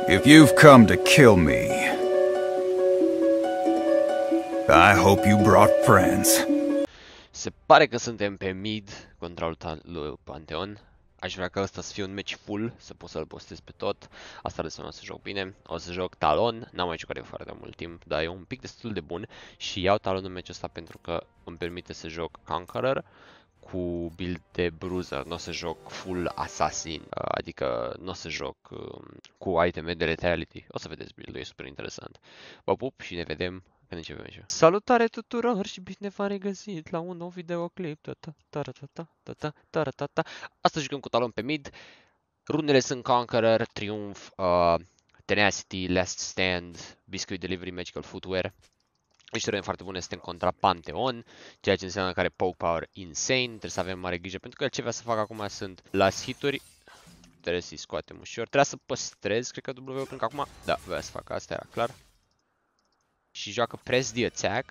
If you've come to kill me, I hope you brought friends. Se pare că suntem pe mid contra lui Pantheon. Aș vrea ca ăsta să fie un match full, să pot să-l postez pe tot. Asta înseamnă să joc bine. O să joc Talon, n-am mai jucat de foarte mult timp, dar e un pic destul de bun. Și iau Talon în matchul ăsta pentru că îmi permite să joc Conqueror cu build de Bruiser. Nu o să joc full Assassin, adică nu o să joc cu iteme de Lethality. O să vedeți build-ul, e super interesant. Vă pup și ne vedem când începem meciul. Salutare tuturor și bine v-am regăsit la un nou videoclip. Astăzi jucăm cu Talon pe mid. Rundele sunt Conqueror, Triumph, Tenacity, Last Stand, Biscuit Delivery, Magical Footwear. Niște rune foarte bune, suntem contra Pantheon, ceea ce înseamnă că are poke power insane. Trebuie să avem mare grijă pentru că ce vrea să fac acum sunt last hituri. Trebuie să-i scoatem ușor. Trebuie să păstrez, cred că W pentru că acum, da, vrea să fac asta, era clar. Și joacă press the attack,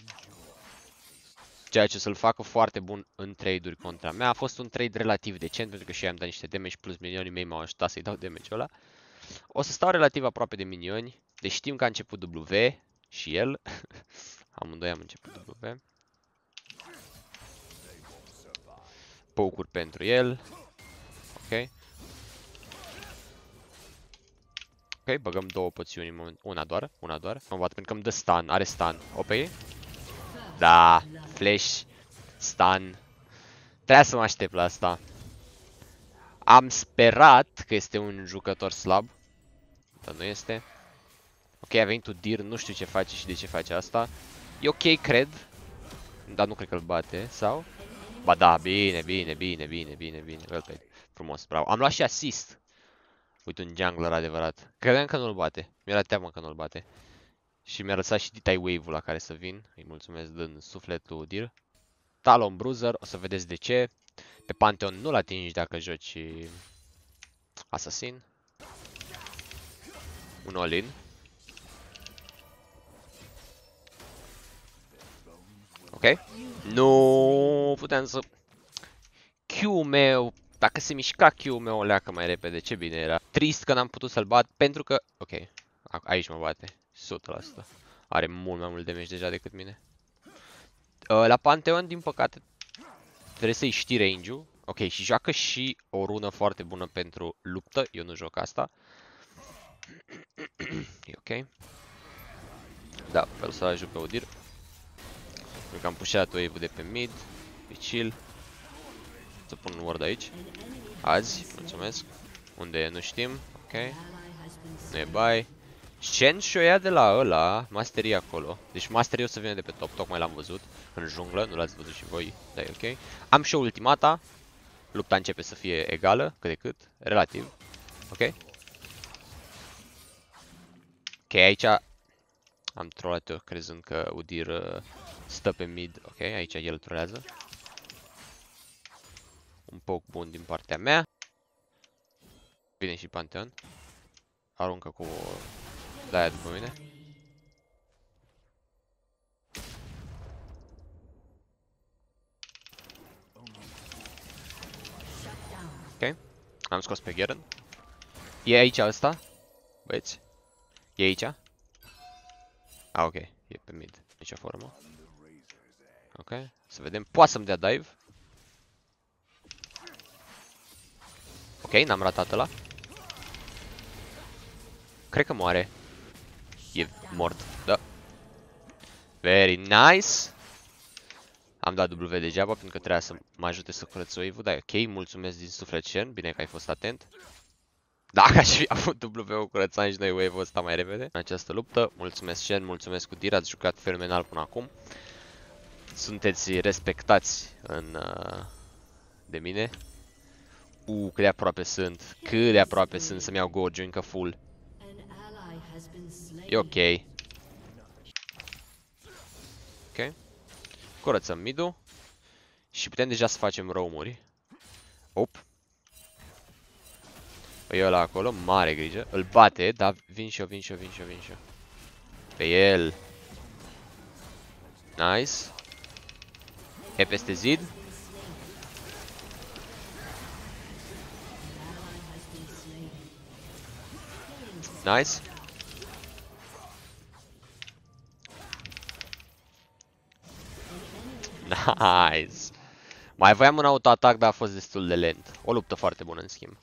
ceea ce o să-l facă foarte bun în trade-uri contra mea. A fost un trade relativ decent pentru că și eu am dat niște damage plus minionii mei m-au ajutat să-i dau damage-ul ăla. O să stau relativ aproape de minioni, deci știm că a început W și el. Amândoi am început W. Poke-uri pentru el. Ok. Ok, băgăm două poțiuni în moment. Una doar. Mă bat pentru că îmi dă stun, are stun. OP. Da, flash, stun. Trebuia să mă aștept la asta. Am sperat că este un jucător slab, dar nu este. Ok, a venit Udyr, nu știu ce face și de ce face asta. E ok, cred. Dar nu cred că îl bate, sau? Ba da, bine. Well played. Frumos, bravo. Am luat și assist. Uite, un jungler adevărat. Credeam că nu-l bate. Mi-era teamă că nu-l bate. Și mi-a lăsat și detail wave-ul la care să vin. Îi mulțumesc dând sufletul Udyr. Talon Bruiser, o să vedeți de ce. Pe Pantheon nu-l atingi dacă joci Assassin. Un all-in. Ok. Nu puteam să... Q-ul meu... Dacă se mișca Q-ul meu o leacă mai repede, ce bine era. Trist că n-am putut să-l bat pentru că... Ok. Aici mă bate. 100%. Are mult mai mult damage deja decât mine. La Pantheon, din păcate, trebuie să-i știi range-ul. Ok, și joacă și o rună foarte bună pentru luptă. Eu nu joc asta. E ok. Da, vreau să ajut pe Udyr. Pentru că am pushat wave-ul de pe mid. E chill. Să pun un ward aici. Azi, mulțumesc. Unde e, nu știm. Ok. Nu e buy. Shen și-o ia de la ăla. Mastery acolo. Deci Mastery o să vină de pe top. Tocmai l-am văzut. În junglă. Nu l-ați văzut și voi. Da, e ok. Am și-o ultimata. Lupta începe să fie egală. Cât de cât. Relativ. Ok. Ok, aici am trollat eu crezând că Udyr stă pe mid. Ok, aici el trolează. Un poke bun din partea mea. Vine și Pantheon. Aruncă cu de-aia după mine. Ok. Am scos pe Garen. E aici ăsta. Băieți. E aici. Ok. E pe mid. Nici o formă. Ok. Să vedem. Poate să-mi dea dive. Ok, n-am ratat ăla. Cred că moare. E mort, da. Very nice. Am dat W degeaba pentru că trebuia să mă ajute să curăț wave-ul. Da, ok, mulțumesc din suflet Shen. Bine că ai fost atent. Dacă aș fi avut W-ul, curățam și noi wave-ul ăsta mai repede în această luptă. Mulțumesc Shen, mulțumesc Udyr, ați jucat fenomenal până acum. Sunteți respectați de mine. Cât de aproape sunt. Cât de aproape sunt să-mi iau Gorgiu încă full. E ok. Ok. Curățăm mid-ul. Și putem deja să facem roam-uri. Op. E ăla acolo, mare grijă. Îl bate, dar vin și eu. Pe el. Nice. E peste zid. Nice. Nice. Mai voiam un autoatac, dar a fost destul de lent. O luptă foarte bună, în schimb.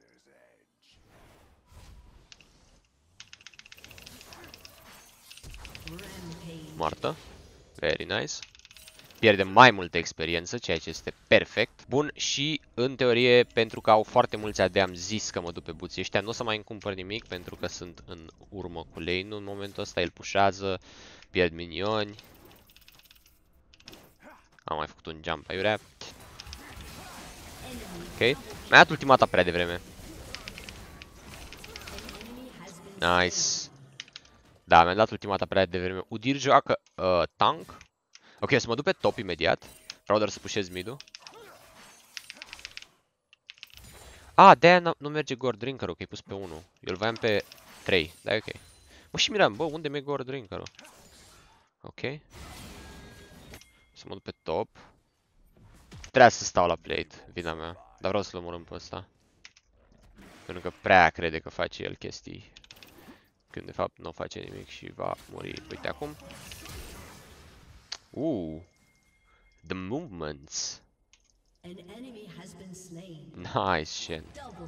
Moartă. Very nice. Pierdem mai multă experiență, ceea ce este perfect. Bun, și în teorie, pentru că au foarte mulți AD, am zis că mă duc pe buții ăștia. Nu o să mai îmi cumpăr nimic, pentru că sunt în urmă cu lane-ul în momentul ăsta. El pușează, pierd minioni. Am mai făcut un jump aiurea. Ok. Mi-a dat ultimata prea devreme. Nice. Da, mi-a dat ultimata prea devreme. Udyr joacă tank. Ok, o să mă duc pe top imediat. Vreau doar să pușez mid-ul. Ah, de-aia nu merge Gore Drinker-ul, că e pus pe 1. Eu îl voiam pe 3, da, e ok. Mă, și miram, bă, unde merge Gore Drinker-ul? Ok. Să mă duc pe top. Trebuia să stau la plate, vina mea. Dar vreau să-l omorâm pe ăsta. Pentru că prea crede că face el chestii. Când de fapt nu face nimic și va muri. Uite acum. The movements. Nice, Shen.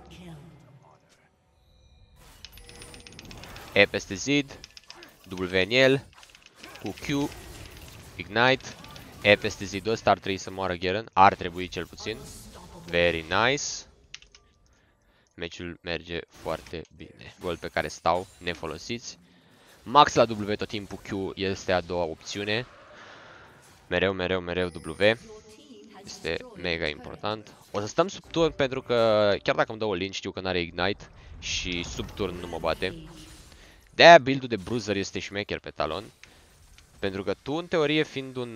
E peste zid. W în el. Cu Q. Ignite. E peste zidul ăsta, ar trebui să moară Garen. Ar trebui cel puțin. Very nice. Meciul merge foarte bine. Gol pe care stau nefolosiți. Max la W tot timpul, Q este a doua opțiune. Mereu, mereu, mereu W. Este mega important. O să stăm sub turn pentru că chiar dacă îmi dă o lin, știu că n-are Ignite și sub turn nu mă bate. De-aia build-ul de Bruiser este șmecher pe Talon. Pentru că tu, în teorie, fiind un...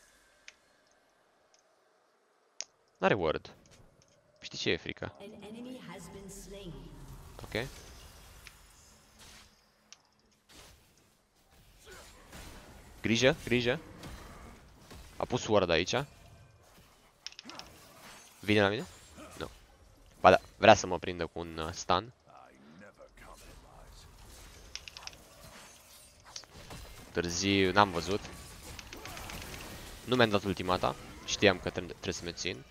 N-are word. Știi ce e frică? Ok. Grijă, grijă. A pus ward aici. Vine la mine? Nu. Ba da, vrea să mă prindă cu un stun. Târziu, n-am văzut. Nu mi-am dat ultimata. Știam că trebuie să mă țin.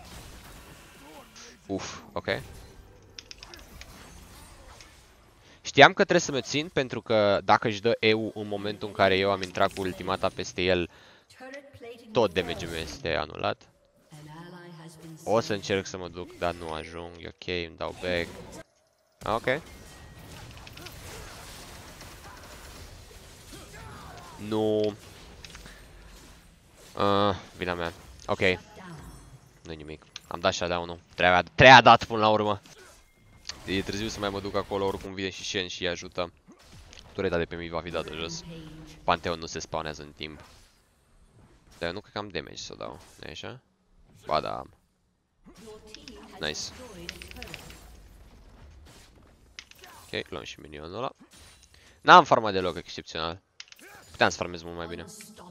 Uf, ok. Știam că trebuie să mă țin pentru că dacă își dă EU în momentul în care eu am intrat cu ultimata peste el, tot damage-ul meu este anulat. O să încerc să mă duc, dar nu ajung. E ok, îmi dau back. Ok. Nu. Vina mea. Ok. Nu-i nimic. Am dat shutdown-ul. Treia dat până la urmă. E târziu să mai mă duc acolo, oricum vine și Shen și îi ajută. Tureta de pe mine va fi dată jos. Pantheon nu se spawnează în timp. Dar eu nu cred că am damage să o dau. Nu-i așa? Ba da am. Nice. Ok, luăm și minionul ăla. N-am farmat deloc excepțional. Puteam să farmez mult mai bine.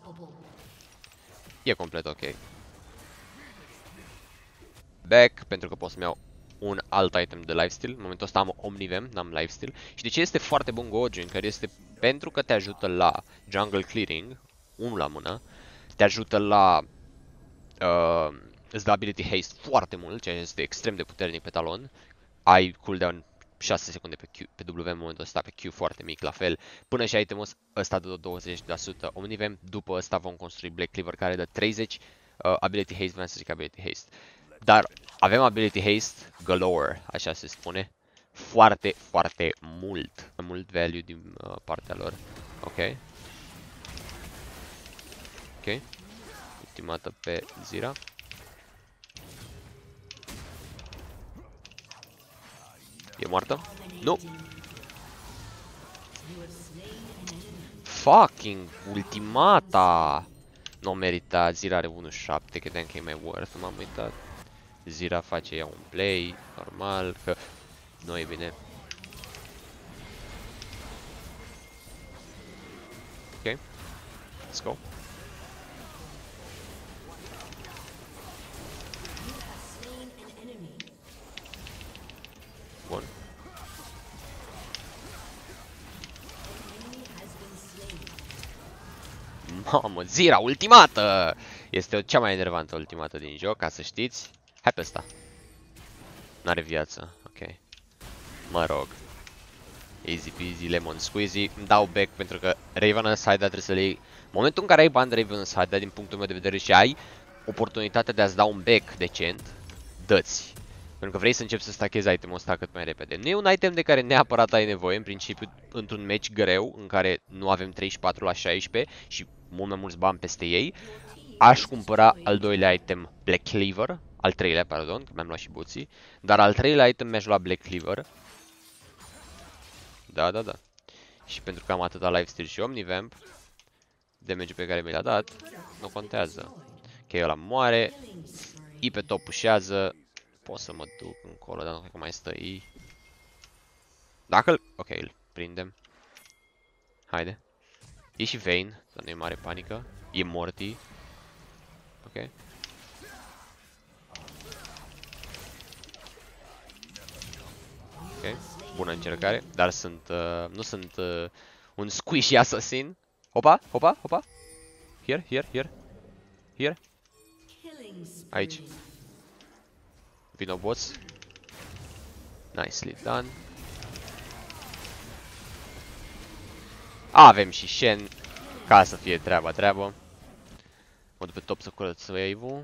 E complet ok. Back, pentru că pot să-mi iau un alt item de lifesteal. În momentul ăsta am Omnivem, n-am lifesteal. Și de ce este foarte bun Gojo Drinker? Este pentru că te ajută la jungle clearing, unul la mână. Te ajută la îți dă ability haste foarte mult, ceea ce este extrem de puternic pe Talon. Ai cooldown 6 secunde pe W în momentul ăsta, pe Q foarte mic, la fel. Până și itemul ăsta dă 20% Omnivem. După ăsta vom construi Black Cleaver care dă 30 ability haste, vreau să zic ability haste. Dar avem ability haste galore, așa se spune. Foarte, foarte mult. Mult value din partea lor. Ok. Ok. Ultimată pe Zira. E moartă? Nu! Fucking ultimata! Nu merita, Zira are 1-7, credeam că e mai worth, m-am uitat. Zira face ea un play, normal, că nu e bine. Ok, let's go. Bun. Mamă, Zira, ultimată! Este cea mai enervantă ultimată din joc, ca să știți. Hai pe ăsta. N-are viață, ok. Mă rog. Easy peasy, lemon squeezy. Îmi dau back pentru că Ravenous Hide trebuie să le iei. Momentul în care ai bani de Ravenous Hide, din punctul meu de vedere, și ai oportunitatea de a-ți da un back decent, dă-ți. Pentru că vrei să începi să stachezi itemul ăsta cât mai repede. Nu e un item de care neapărat ai nevoie, în principiu, într-un match greu, în care nu avem 34 la 16 și mult mai mulți bani peste ei. Aș cumpăra al doilea item Black Cleaver, al treilea, pardon, că mi-am luat și buții. Dar al treilea item mi-aș lua Black Cleaver. Da. Și pentru că am atâta lifesteal și Omnivamp, damage-ul pe care mi l-a dat, nu contează. Ok, ăla moare, I pe top pușează, pot să mă duc încolo, dar nu cred că mai stă I. Dacă-l... Ok, îl prindem. Haide. E și Vayne, dar nu e mare panică. E Morty. Ok. Ok, bună încercare, dar sunt, nu sunt un squishy assassin. Hopa. Here. Aici. Vino boss. Nicely done. Avem și Shen, ca să fie treabă. Mă duc pe top să curăț wave-ul.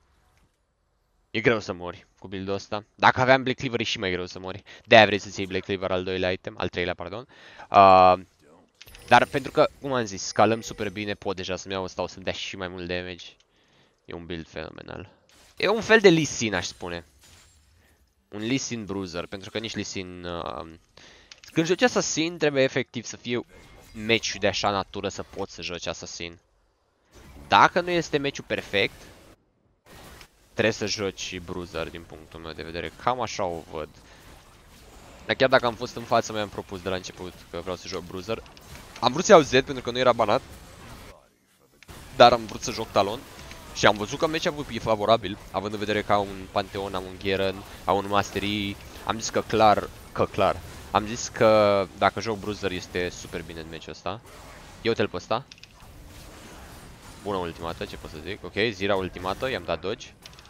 E greu să mori cu build-ul ăsta. Dacă aveam Black Cleaver e și mai greu să mori. De-aia vrei să-ți iei Black Cleaver al doilea item, al treilea, pardon. Dar pentru că, cum am zis, scalăm super bine, pot deja să-mi iau ăsta, o să-mi dea și mai mult damage. E un build fenomenal. E un fel de Lee Sin, aș spune. Un Lee Sin bruiser, pentru că nici Lee Sin... Când joci Assassin, trebuie efectiv să fie match-ul de așa natură să poți să joci Assassin. Dacă nu este match-ul perfect, trebuie să joci bruiser din punctul meu de vedere. Cam așa o văd. Dar chiar dacă am fost în față, mi-am propus de la început că vreau să joc bruiser. Am vrut să iau Z pentru că nu era banat, dar am vrut să joc Talon. Și am văzut că match-up e favorabil, având în vedere că au un Pantheon, au un Garen, au un Mastery. Am zis că clar. Am zis că dacă joc bruiser este super bine în match-ul ăsta. Eu te-l pe ăsta. Bună ultimată, ce pot să zic. Ok, Zira ultimată, i-am dat dodge.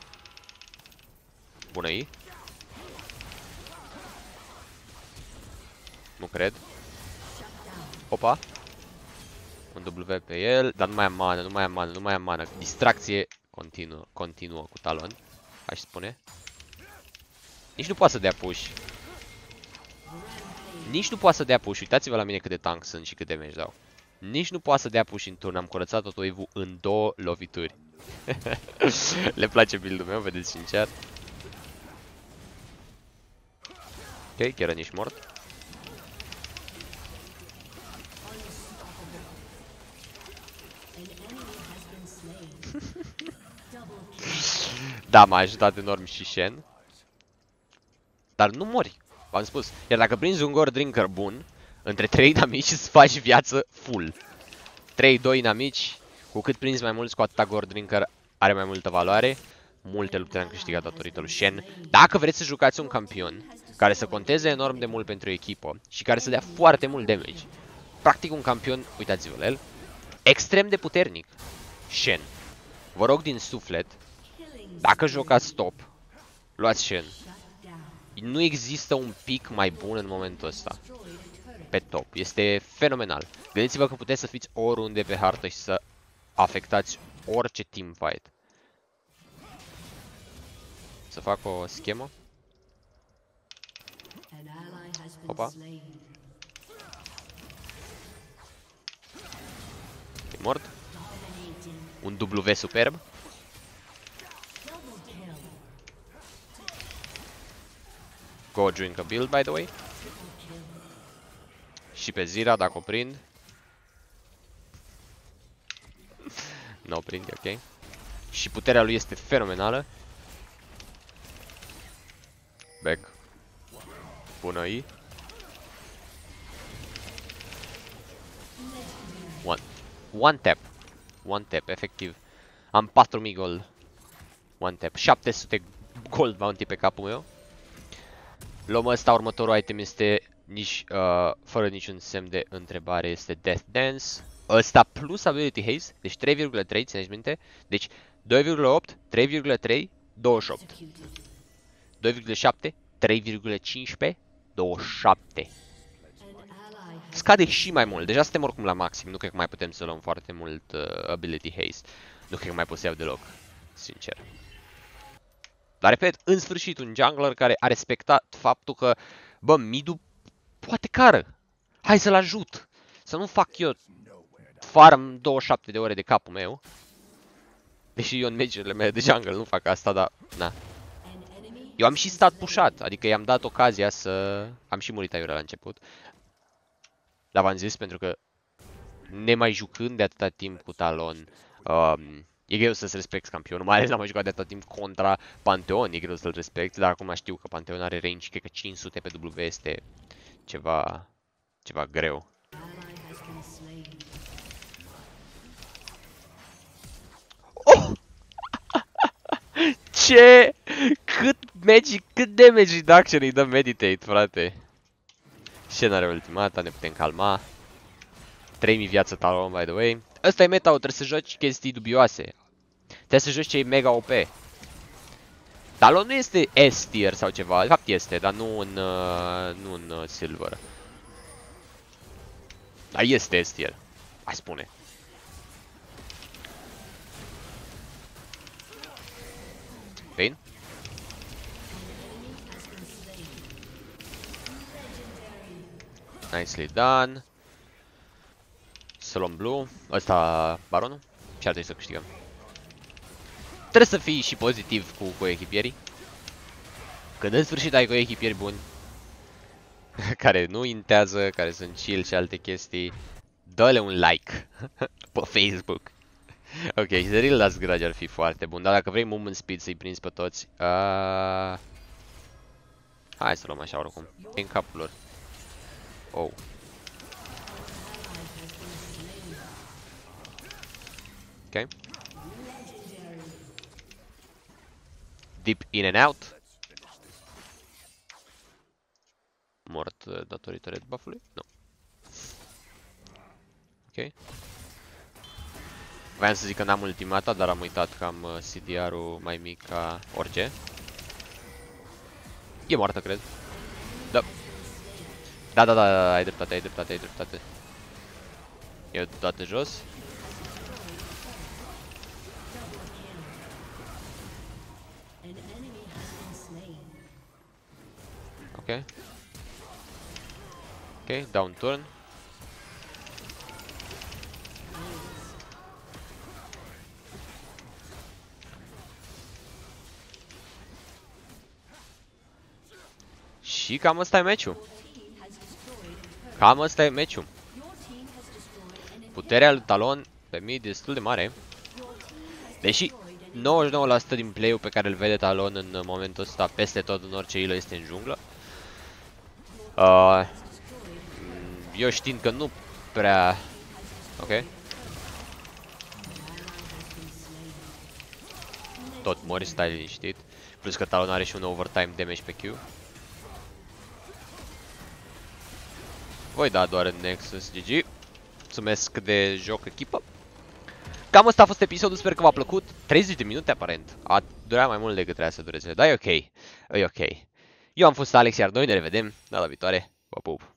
Bună I. Nu cred. Opa. Un W pe el, dar nu mai am mana, Distracție continuă cu Talon, aș spune. Nici nu poate să dea push. Uitați-vă la mine cât de tank sunt și cât de damage dau. Nici nu poate să dea push în turn, am curățat tot wave-ul în 2 lovituri. Le place build-ul meu, vedeți sincer. Ok, chiar nici mort. Da, m-a ajutat enorm și Shen. Dar nu mori, v-am spus. Iar dacă prinzi un Gore Drinker bun, între 3 inamici îți faci viață full. 3-2 inamici, cu cât prinzi mai mulți, cu atâta Gore Drinker are mai multă valoare. Multe lupte am câștigat datorită lui Shen. Dacă vreți să jucați un campion care să conteze enorm de mult pentru echipă și care să dea foarte mult damage, practic un campion, uitați-vă la el, extrem de puternic, Shen. Vă rog din suflet, dacă jucați top, luați Shen. Nu există un pic mai bun în momentul ăsta pe top. Este fenomenal. Gândiți-vă că puteți să fiți oriunde pe hartă și să afectați orice teamfight. Să fac o schemă. Opa. E mort. Un W superb. Go drink a build, by the way. Și pe Zira, dacă o prind. Nu o prind, ok. Și puterea lui este fenomenală. Back. Bună I. One tap, efectiv. Am 4000 gold. One tap. 700 gold bounty pe capul meu. Luăm ăsta, următorul item este nici, fără niciun semn de întrebare, este Death Dance. ăsta plus ability haste, deci 3,3, țineți minte? Deci 2,8, 3,3, 28. 2,7, 3,15, 27. Scade și mai mult. Deja suntem oricum la maxim. Nu cred că mai putem să luăm foarte mult ability haste. Nu cred că mai pot să iau deloc. Sincer. Dar repet, în sfârșit un jungler care a respectat faptul că, bă, mid-ul poate cară. Hai să-l ajut. Să nu fac eu farm 27 de ore de capul meu. Deși eu în meciurile mele de jungle nu fac asta, dar na. Eu am și stat pushat, adică i-am dat ocazia să... Am și murit aiurea la început. Dar v-am zis pentru că nemai jucând de atâta timp cu Talon, e greu să-ți respecti campionul, mai ales n-am mai jucat de atâta timp contra Pantheon, e greu să-l respecti, dar acum știu că Pantheon are range, cred că 500 pe W este ceva greu. Oh! Ce? Cât damage reduction îi dă Meditate, frate? Ce n-are ultimata, ne putem calma. 3000 viață Talon, by the way. Ăsta e meta-ul, trebuie să joci chestii dubioase. Trebuie să joci cei mega OP. Talon nu este S tier sau ceva, de fapt este, dar nu în Silver. Dar este S tier, aș spune. Pain? Nicely done. Să luăm blue. Ăsta baronul. Și ar trebui să câștigăm. Trebuie să fii și pozitiv cu echipierii. Când în sfârșit ai echipieri buni care nu intează, care sunt chill și alte chestii, dă-le un like pe Facebook. Ok, The Real Last Grudge ar fi foarte bun, dar dacă vrei movement speed să-i prinzi pe toți, hai să luăm așa oricum, în capul lor. Oh. Ok. Deep in and out. Mort datorită red buff-ului? Nu. Ok. Voiam să zic că n-am ultimata, dar am uitat că am CDR-ul mai mic ca orice. E moartă, cred. Da. Da, ai dreptate. Eu dată jos. Ok. Ok, down turn. Și cam ăsta e meciul. Puterea lui Talon pe mid e destul de mare. Deși 99% din play-ul pe care îl vede Talon în momentul ăsta peste tot în orice elo este în junglă. Eu știind că nu prea... Ok. Tot mori, stai liniștit. Plus că Talon are și un overtime damage pe Q. Voi da doar în Nexus, GG. Mulțumesc de joc echipă. Cam asta a fost episodul, sper că v-a plăcut. 30 de minute aparent. A durat mai mult decât trebuia să dureze, dar e ok. E ok. Eu am fost Alex, iar noi ne revedem data viitoare. Vă pup!